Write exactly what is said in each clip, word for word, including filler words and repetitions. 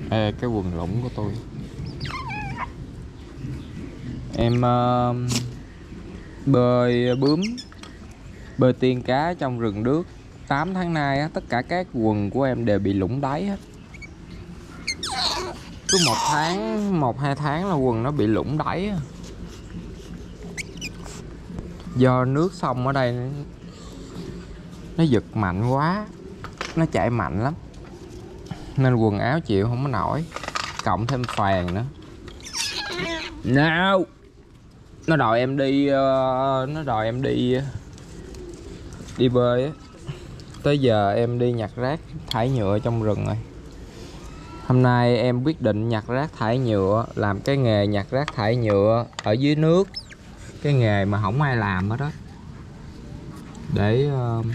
Ê, cái quần lũng của tôi. Em uh, bơi bướm, bơi tiên cá trong rừng nước tám tháng nay á, tất cả các quần của em đều bị lũng đáy hết. Cứ một tháng, một hai tháng là quần nó bị lũng đáy á. Do nước sông ở đây nó giật mạnh quá, nó chảy mạnh lắm nên quần áo chịu không có nổi, cộng thêm phèn nữa. Nào, nó đòi em đi, uh, nó đòi em đi đi bơi á. Tới giờ em đi nhặt rác thải nhựa trong rừng rồi. Hôm nay em quyết định nhặt rác thải nhựa, làm cái nghề nhặt rác thải nhựa ở dưới nước, cái nghề mà không ai làm hết đó. Để uh,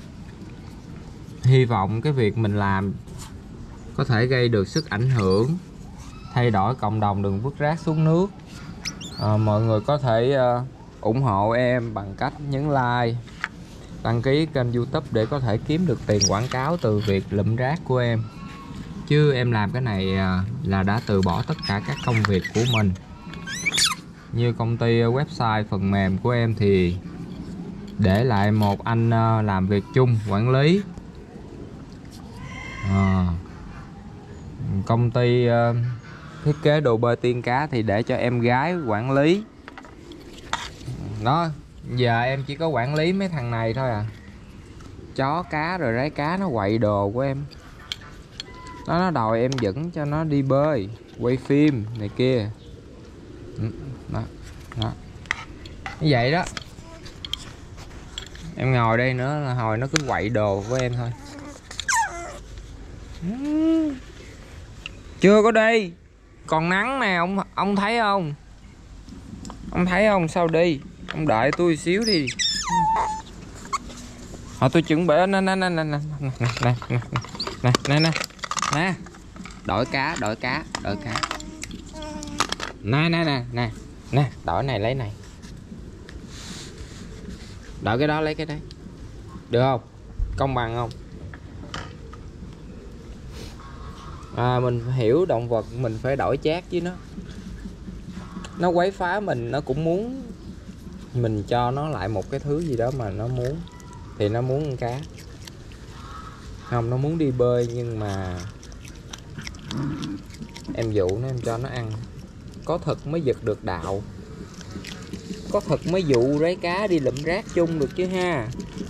hy vọng cái việc mình làm có thể gây được sức ảnh hưởng, thay đổi cộng đồng đừng vứt rác xuống nước. À, mọi người có thể uh, ủng hộ em bằng cách nhấn like, đăng ký kênh YouTube để có thể kiếm được tiền quảng cáo từ việc lụm rác của em. Chứ em làm cái này uh, là đã từ bỏ tất cả các công việc của mình. Như công ty website phần mềm của em thì để lại một anh uh, làm việc chung quản lý. À, công ty uh, thiết kế đồ bơi tiên cá thì để cho em gái quản lý. Đó, giờ em chỉ có quản lý mấy thằng này thôi à. Chó cá rồi rái cá nó quậy đồ của em. Nó nó đòi em dẫn cho nó đi bơi, quay phim này kia. Đó, đó. Như vậy đó. Em ngồi đây nữa là hồi nó cứ quậy đồ của em thôi. Chưa có đi, còn nắng nè, ông ông thấy không? Ông thấy không? Sao đi? Ông đợi tôi xíu đi. Họ tôi chuẩn bị nè nè nè nè nè nè nè nè nè nè nè, đổi cá, đổi cá, đổi cá. Nè nè nè nè nè, đổi này lấy này. Đổi cái đó lấy cái đấy. Được không? Công bằng không? À, mình hiểu động vật mình phải đổi chác với nó. Nó quấy phá mình, nó cũng muốn mình cho nó lại một cái thứ gì đó mà nó muốn. Thì nó muốn con cá. Không, nó muốn đi bơi nhưng mà em dụ nó, em cho nó ăn. Có thực mới giật được đạo. Có thực mới dụ rái cá đi lụm rác chung được chứ ha.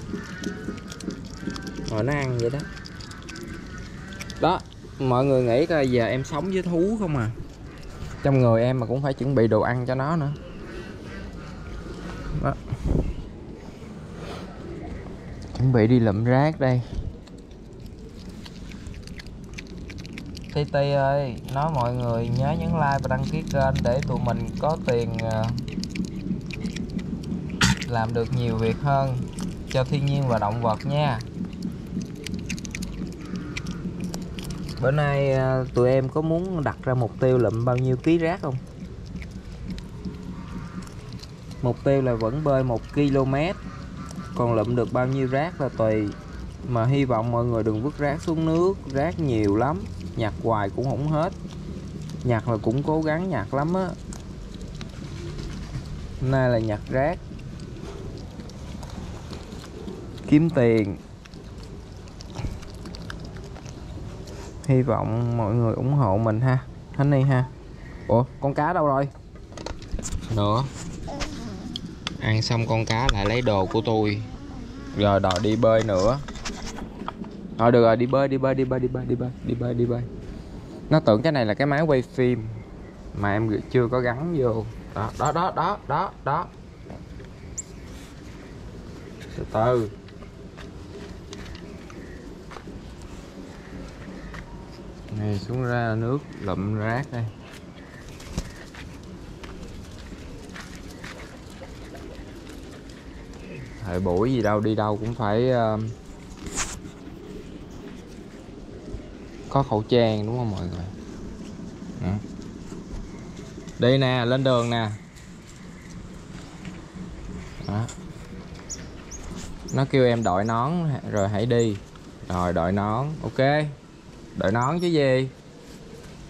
Rồi nó ăn vậy đó. Đó, mọi người nghĩ coi giờ em sống với thú không à. Trong người em mà cũng phải chuẩn bị đồ ăn cho nó nữa. Đó. Chuẩn bị đi lụm rác đây. Ti Ti ơi, nói mọi người nhớ nhấn like và đăng ký kênh để tụi mình có tiền làm được nhiều việc hơn cho thiên nhiên và động vật nha. Bữa nay tụi em có muốn đặt ra mục tiêu lụm bao nhiêu ký rác không? Mục tiêu là vẫn bơi một ki lô mét, còn lụm được bao nhiêu rác là tùy. Mà hy vọng mọi người đừng vứt rác xuống nước, rác nhiều lắm, nhặt hoài cũng không hết. Nhặt là cũng cố gắng nhặt lắm á. Hôm nay là nhặt rác, kiếm tiền. Hy vọng mọi người ủng hộ mình ha, Honey ha. Ủa, con cá đâu rồi? Nữa. Ăn xong con cá lại lấy đồ của tôi. Rồi đòi đi bơi nữa. Thôi được rồi, đi bơi, đi bơi, đi bơi, đi bơi, đi bơi, đi bơi, đi bơi. Nó tưởng cái này là cái máy quay phim mà em chưa có gắn vô. Đó, đó, đó, đó, đó, đó. Từ từ. Này xuống ra nước lụm rác đây. Thời buổi gì đâu, đi đâu cũng phải uh, có khẩu trang đúng không mọi người? Ừ. Đi nè, lên đường nè. Đó. Nó kêu em đội nón rồi hãy đi. Rồi đội nón, ok. Đội nón chứ gì.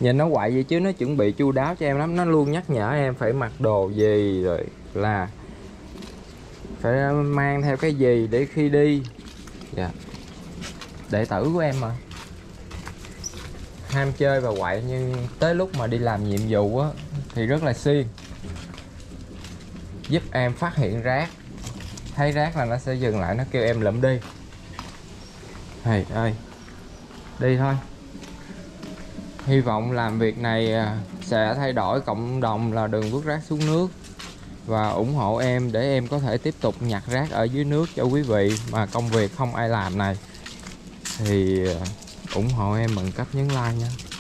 Nhìn nó quậy vậy chứ nó chuẩn bị chu đáo cho em lắm. Nó luôn nhắc nhở em phải mặc đồ gì, rồi là phải mang theo cái gì để khi đi. Dạ, đệ tử của em mà. Ham chơi và quậy, nhưng tới lúc mà đi làm nhiệm vụ á thì rất là siêng, giúp em phát hiện rác. Thấy rác là nó sẽ dừng lại, nó kêu em lượm đi. Thầy ơi, đi thôi. Hy vọng làm việc này sẽ thay đổi cộng đồng là đừng vứt rác xuống nước, và ủng hộ em để em có thể tiếp tục nhặt rác ở dưới nước cho quý vị. Mà công việc không ai làm này thì ủng hộ em bằng cách nhấn like nha.